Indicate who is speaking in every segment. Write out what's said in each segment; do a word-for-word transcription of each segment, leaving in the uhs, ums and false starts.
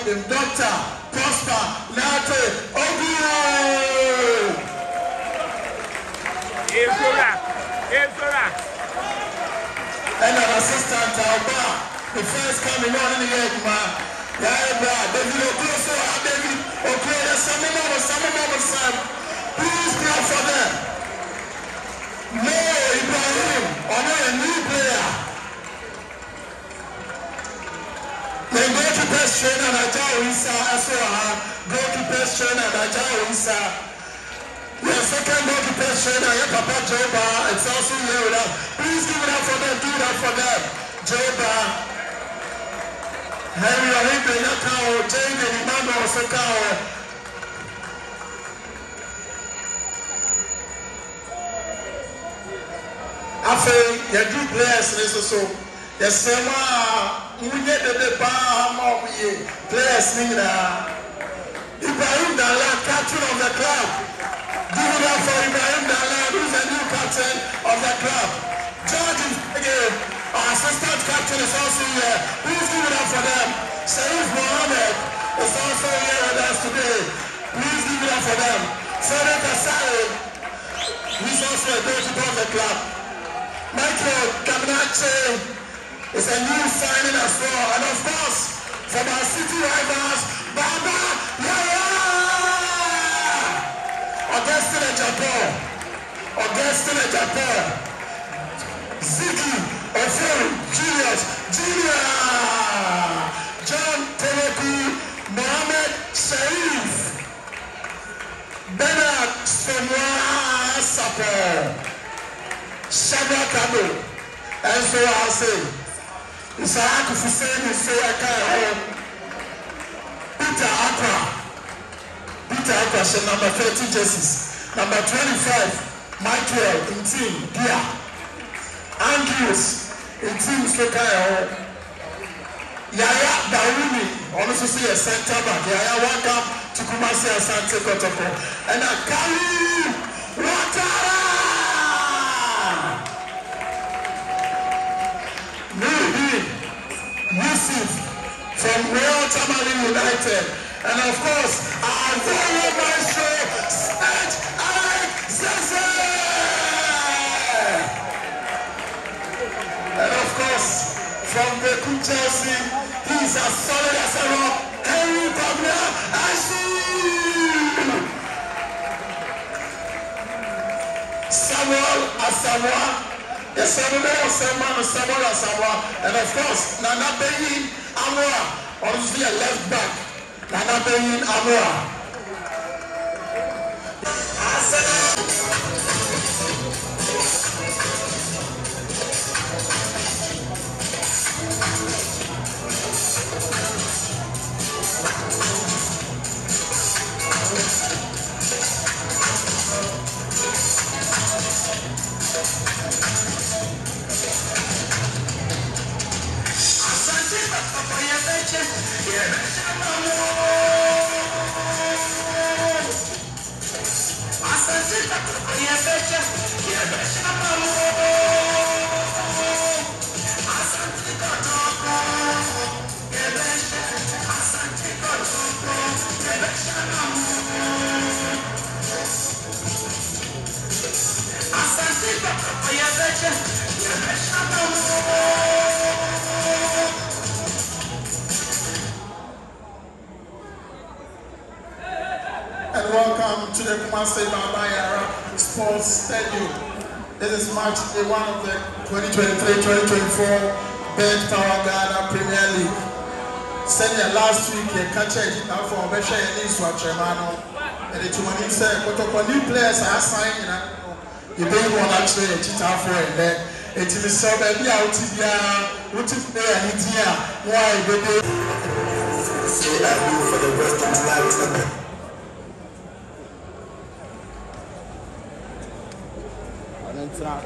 Speaker 1: him, Doctor Prosper Nate Ogu.
Speaker 2: Efora, Efora.
Speaker 1: And an assistant Alba, the first coming on in the egg, man. David Okoso, David Okoye, some more, some more, some. Please clap for them. No, Ibrahim, or no, a new player. The goalkeeper's trainer, Najao Issa, Asoha, goalkeeper's trainer, Najao Issa. The second goalkeeper's trainer, Papa Joba, it's also here with us. Please give it up for them, give it up for them. Joba, Henry Ohibe, Nakao, Jane, and Imamo Osokao. After your two players, so the same we get the bar players. Ibrahim Dalan, captain of the club. Give it up for Ibrahim Dalan, who's the new captain of the club. George again, our assistant captain is also here. Please give it up for them. Sharif Mohammed is also here with us today. Please give it up for them. Frederick Asare, he's also a goalkeeper of the club. Michael Kamnache is a new signing as well. And of course, from our city rivals, Baba Yaya! Augustine Japan. Augustine Japan. Ziki Ofori Julius Junior. John Teleku Mohammed Sharif. Bernard Somoa Sapo. Shabra Kabo, and so I say, it's a hack of Hussein, so I can't. Peter Aqua, Peter Aqua, number thirty jerseys, number twenty-five, Michael in team, Dia, Andrews in team, so kind. Yaya Daruni, also see a center back. Yaya welcome to Kumasi Asante Kotoko, and a Kali Watara. Yusuf from Royal Tamale United, and of course our very maestro Serge Alec Zeze, and of course from the Chelsea, he's as solid as a rock, Henry Pabla Ashi, Samuel Asamoah. The Samuel Samuel Samuel Asamoah, and of course Nana Beyin Amora, obviously a left back. Nana Beyin Amora. And welcome to the Kumasi Baba Yara Sports Stadium. This is match day one of the twenty twenty-three twenty twenty-four Bed Power Ghana Premier League. Send your last week, you catch it for Besha and Iswa Tremano. And the two money said, but new players are signed, you don't want to actually a cheetah for it there. It is so baby out here, what if they are in here? Why, baby? Say I do for the rest of my life. It's not.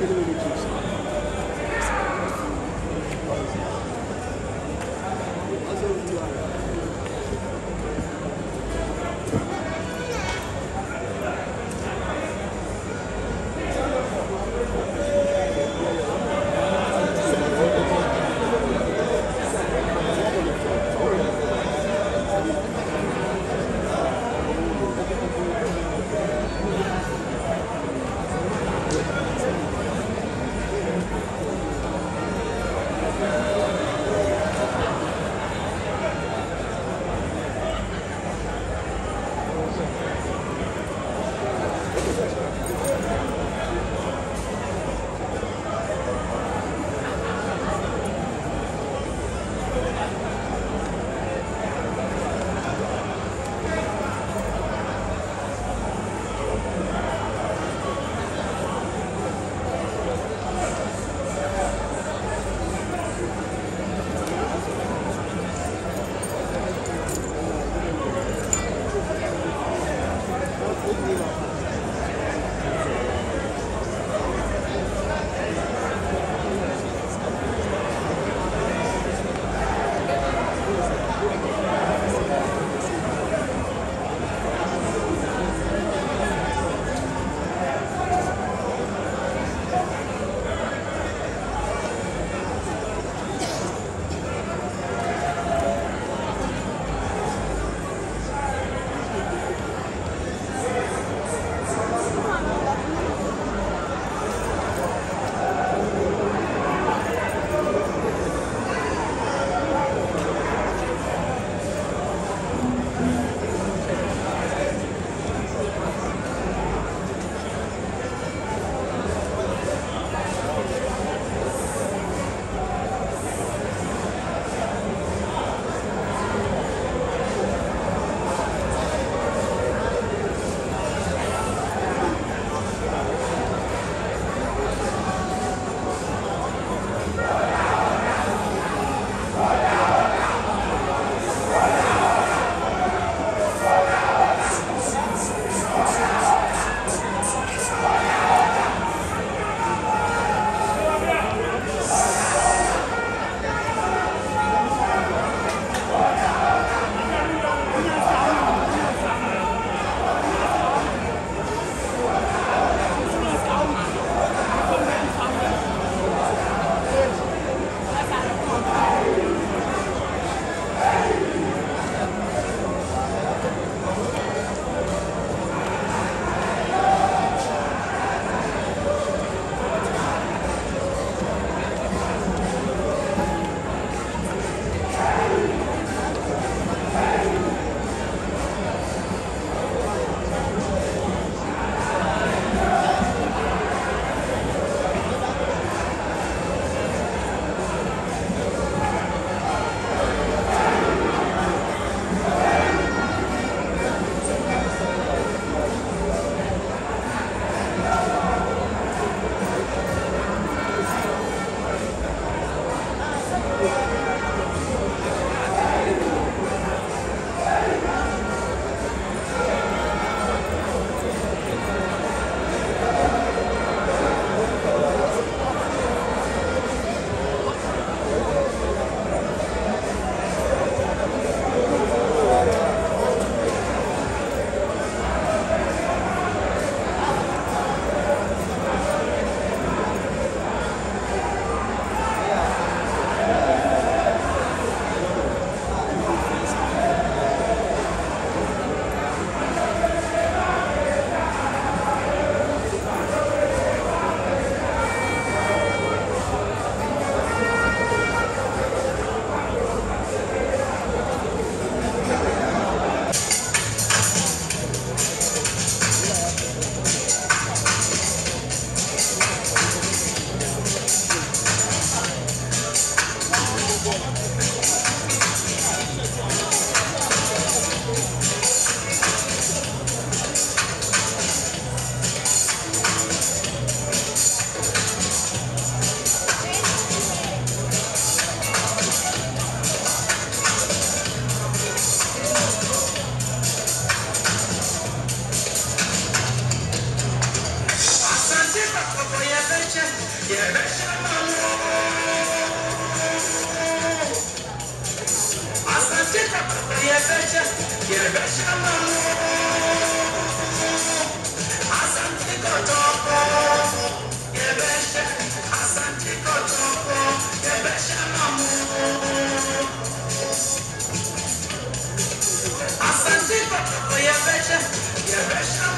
Speaker 1: Thank Yebesha, Yebesha Mamu. Asante Kotoko. Yebesha, Asante Kotoko. Yebesha Mamu. Asante Kotoko, Yebesha, Yebesha